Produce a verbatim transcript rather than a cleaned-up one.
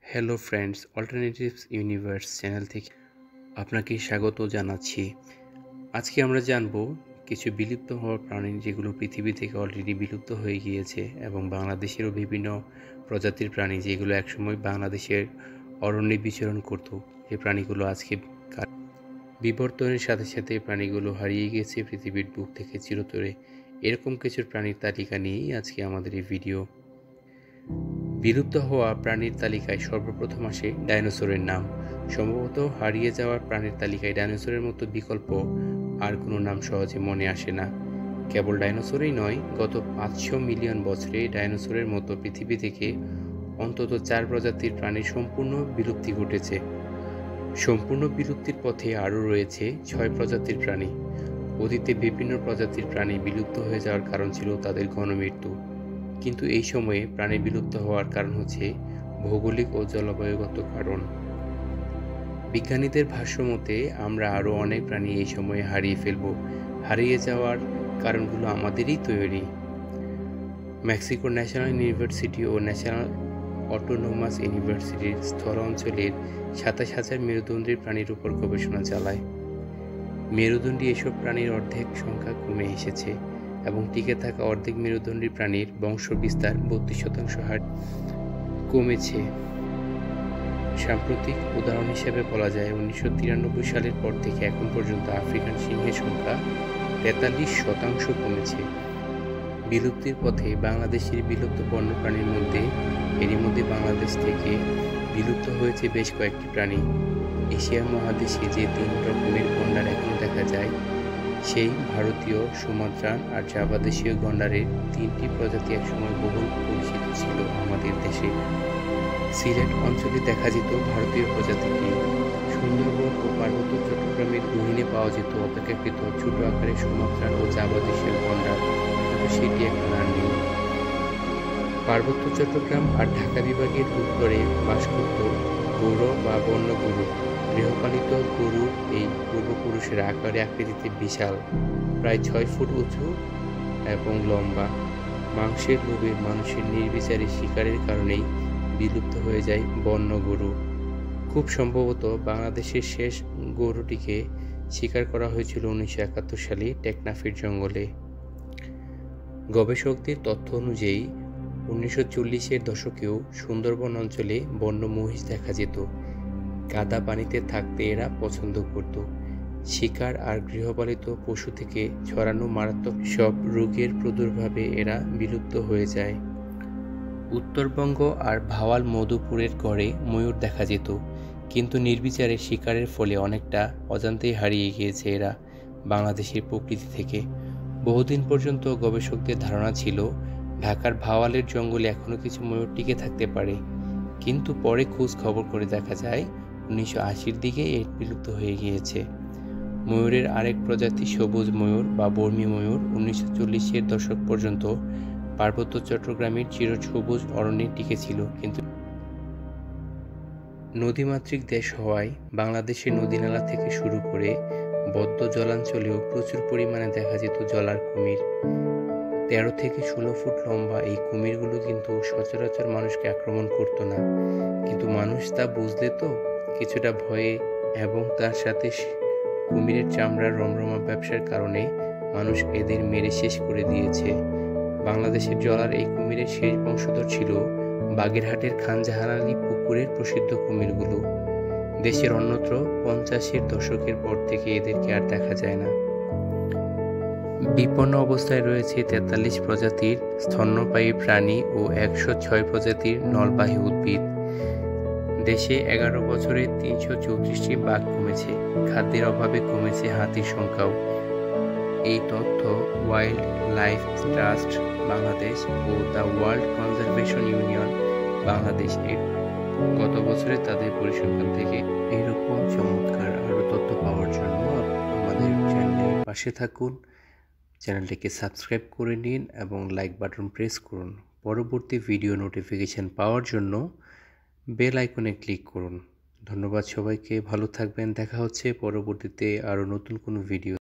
Hello friends, alternatives universe channel থেকে আপনাকে স্বাগত জানাচ্ছি। আজকে আমরা জানব কিছু বিলুপ্ত হওয়া প্রাণী যেগুলো পৃথিবী থেকে অলরেডি বিলুপ্ত হয়ে গিয়েছে এবং বাংলাদেশেরও বিভিন্ন প্রজাতির প্রাণী যেগুলো একসময় বাংলাদেশের অরণ্যে বিচরণ করত। যে প্রাণীগুলো আজকে বিবর্তনের সাথে সাথে প্রাণীগুলো হারিয়ে গেছে পৃথিবীর বুক থেকে চিরতরে। এরকম কিছু প্রাণীর তালিকা নিয়েই আজকে আমাদের এই ভিডিও। বিলুপ্ত হওয়া প্রাণীর তালিকায় সর্বপ্রথম আসে ডাইনোসরের নাম। সম্ভবত হারিয়ে যাওয়া প্রাণীর তালিকায় ডাইনোসরের মতো বিকল্প আর কোনো নাম সহজে মনে আসে না। কেবল ডাইনোসরই নয়, গত পাঁচশো মিলিয়ন বছরে ডাইনোসরের মতো পৃথিবী থেকে অন্তত চার প্রজাতির প্রাণীর সম্পূর্ণ বিলুপ্তি ঘটেছে। সম্পূর্ণ বিলুপ্তির পথে আরও রয়েছে ছয় প্রজাতির প্রাণী। অতীতে বিভিন্ন প্রজাতির প্রাণী বিলুপ্ত হয়ে যাওয়ার কারণ ছিল তাদের গণমৃত্যু, কিন্তু এই সময়ে প্রাণী বিলুপ্ত হওয়ার কারণ হচ্ছে ভৌগোলিক ও জলবায়ুগত কারণ। বিজ্ঞানীদের ভাষ্যমতে আমরা আরও অনেক প্রাণী এই সময়ে হারিয়ে ফেলব। হারিয়ে যাওয়ার কারণগুলো আমাদেরই তৈরি। মেক্সিকোর ন্যাশনাল ইউনিভার্সিটি ও ন্যাশনাল অটোনোমাস ইউনিভার্সিটির স্থল অঞ্চলের সাতাশ হাজার মেরুদণ্ডী প্রাণীর উপর গবেষণা চালায়। মেরুদণ্ডী এসব প্রাণীর অর্ধেক সংখ্যা কমে এসেছে এবং টিকে থাকা অর্ধেক মেরুদণ্ডী প্রাণীর বংশ বিস্তার বত্রিশ শতাংশ হার কমেছে। সাম্প্রতিক উদাহরণ হিসেবে বলা যায়, উনিশশো তিরানব্বই সালের পর থেকে এখন পর্যন্ত আফ্রিকান সিংহের সংখ্যা তেতাল্লিশ শতাংশ কমেছে। বিলুপ্তির পথে বাংলাদেশের বিলুপ্ত বন্যপ্রাণীর মধ্যে এরই মধ্যে বাংলাদেশ থেকে বিলুপ্ত হয়েছে বেশ কয়েকটি প্রাণী। এশিয়া মহাদেশে যে তিন রকমের গন্ডার এখনও দেখা যায়, সেই ভারতীয়, সুমাত্রান আর জাভা দেশীয় গন্ডারের তিনটি প্রজাতি একসময় বহুল পরিচিত ছিল আমাদের দেশে। সিলেট অঞ্চলে দেখা যেত ভারতীয় প্রজাতিটি। সুন্দরবন ও পার্বত্য চট্টগ্রামের গহীনে পাওয়া যেত অপেক্ষাকৃত ছোট আকারের সুমাত্রান ও জাভা দেশীয় গন্ডার, কিন্তু সেটি এখন আর নেই। পার্বত্য চট্টগ্রাম আর ঢাকা বিভাগের উত্তরে বাস করত গৌর বা বন্য গরু। গৃহপালিত গরুর এই পূর্বপুরুষের আকারে আকৃতিতে বিশাল, প্রায় ছয় ফুট উঁচু এবং লম্বা। মাংসের লোভে মানুষের নির্বিচারে শিকারের কারণেই বিলুপ্ত হয়ে যায় বন্য গরু। খুব সম্ভবত বাংলাদেশের শেষ গরুটিকে শিকার করা হয়েছিল উনিশশো একাত্তর সালে টেকনাফের জঙ্গলে। গবেষকদের তথ্য অনুযায়ী উনিশশো চল্লিশের দশকেও সুন্দরবন অঞ্চলে বন্য মহিষ দেখা যেত। কাদা পানিতে থাকতে এরা পছন্দ করত। শিকার আর গৃহপালিত পশু থেকে ছড়ানো মারাত্মক সব রোগের প্রাদুর্ভাবে এরা বিলুপ্ত হয়ে যায়। উত্তরবঙ্গ আর ভাওয়াল মধুপুরের গড়ে ময়ূর দেখা যেত, কিন্তু নির্বিচারে শিকারের ফলে অনেকটা অজান্তেই হারিয়ে গিয়েছে এরা বাংলাদেশের প্রকৃতি থেকে। বহুদিন পর্যন্ত গবেষকদের ধারণা ছিল ঢাকার ভাওয়ালের জঙ্গলে এখনও কিছু ময়ূর টিকে থাকতে পারে, কিন্তু পরে খোঁজ খবর করে দেখা যায় উনিশশো আশির দিকে এর বিলুপ্ত হয়ে গিয়েছে। ময়ূরের আরেক প্রজাতি সবুজ ময়ূর বা বর্মী ময়ূর উনিশশো চল্লিশের দশক পর্যন্ত পার্বত্য চট্টগ্রামের চিরসবুজ অরণ্যে টিকে ছিল, কিন্তু নদীমাতৃক দেশ হওয়ায় বাংলাদেশের নদীনালা থেকে শুরু করে বদ্ধ জলাঞ্চলেও প্রচুর পরিমাণে দেখা যেত জলার কুমির। তেরো থেকে ষোলো ফুট লম্বা এই কুমিরগুলো কিন্তু সচরাচর মানুষকে আক্রমণ করতো না, কিন্তু মানুষ তা বুঝলে তো কিছুটা ভয়ে, এবং তার সাথে কুমিরের চামড়ার রমরমা ব্যবসার কারণে মানুষ এদের মেরে শেষ করে দিয়েছে। বাংলাদেশের জলার এই কুমিরের শেষ বংশধর ছিল বাগেরহাটের খানজাহান আলী পুকুরের প্রসিদ্ধ কুমিরগুলো। দেশের অন্যত্র পঞ্চাশের দশকের পর থেকে এদেরকে আর দেখা যায় না। বিপন্ন অবস্থায় রয়েছে তেতাল্লিশ প্রজাতির স্তন্যপায়ী প্রাণী ও একশো ছয় প্রজাতির নলবাহী উদ্ভিদ। দেশে এগারো বছরে তিনশো চৌত্রিশটি বাঘ কমেছে। খাদ্যের অভাবে কমেছে হাতির সংখ্যাও। এই তথ্য ওয়াইল্ড লাইফ ট্রাস্ট বাংলাদেশ ও the world conservation union Bangladesh এর গত বছরে তাদের পরিসংখ্যান থেকে। এরকম চমৎকার আরও তথ্য পাওয়ার জন্য আমাদের চ্যানেলের পাশে থাকুন। চ্যানেলটিকে সাবস্ক্রাইব করে নিন এবং লাইক বাটন প্রেস করুন। পরবর্তী ভিডিও নোটিফিকেশন পাওয়ার জন্য বেল আইকনে ক্লিক করুন। ধন্যবাদ সবাইকে, ভালো থাকবেন। দেখা হচ্ছে পরবর্তীতে আরও নতুন কোনো ভিডিও।